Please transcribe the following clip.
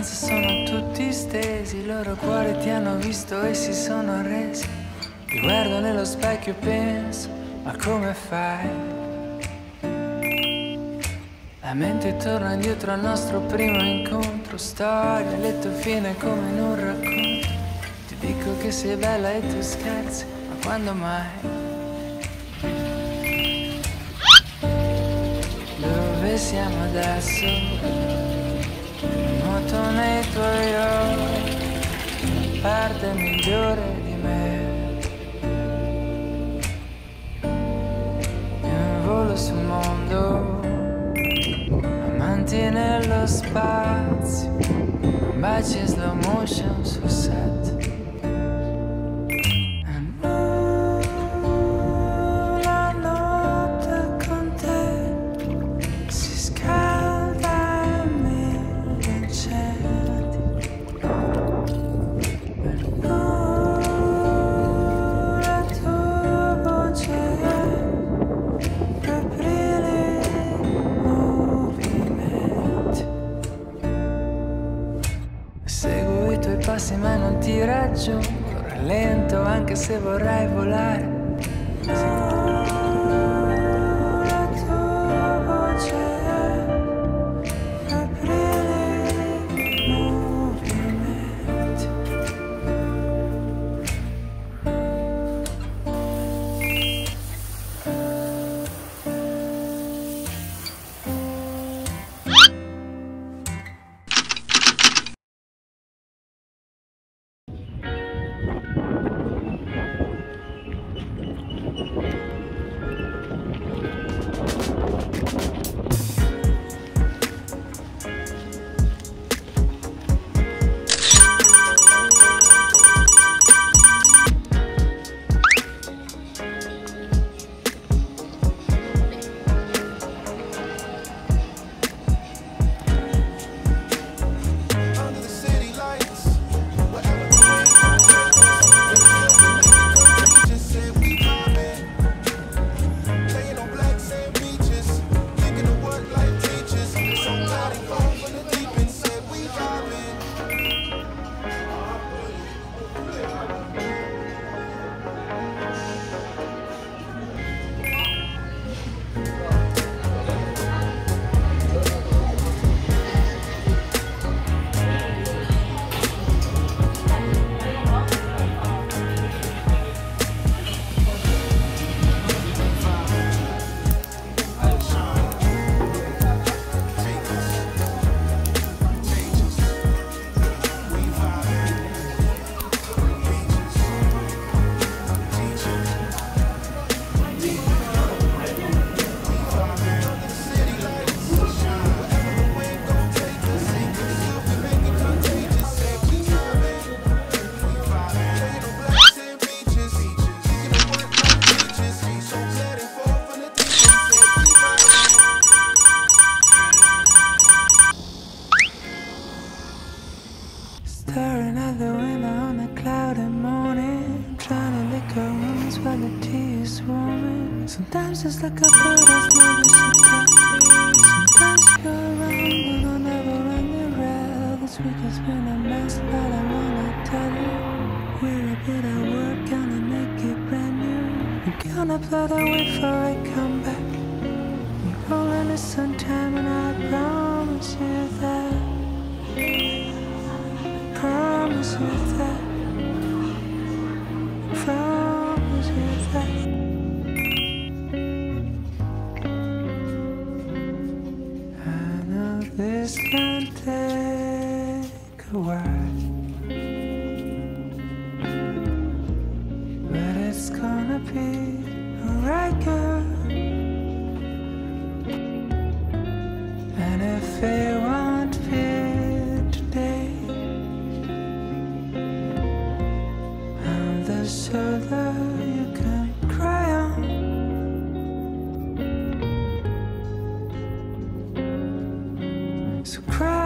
distanza sono tutti stesi, i loro cuori ti hanno visto e si sono arresi. Ti guardo nello specchio e penso, ma come fai? La mente torna indietro al nostro primo incontro, storia, letto fine come in un racconto. Ti dico che sei bella e tu scherzi, ma quando mai? Dove siamo adesso? Nuoto nei tuoi occhi, parte migliore di me. In volo sul mondo, amanti nello spazio, baci in slow motion sul set. Seguo i tuoi passi ma non ti raggiungo, rallento anche se vorrei volare. La tua voce aprire movimenti. Staring out the window on a cloudy morning, trying to lick her wounds while the tea is warming. Sometimes it's like a bird that's never should die. Sometimes you're around but I'll never run the rail. This week has been a mess, but I wanna tell you we're a bit at work, gonna make it brand new. We're gonna play the way for a comeback. We're rolling the sometime and I promise you that. Promise you that. Promise you that. I know this can take a while, but it's gonna be alright, girl. And if it won't fit today, the shoulder you can cry on. So cry.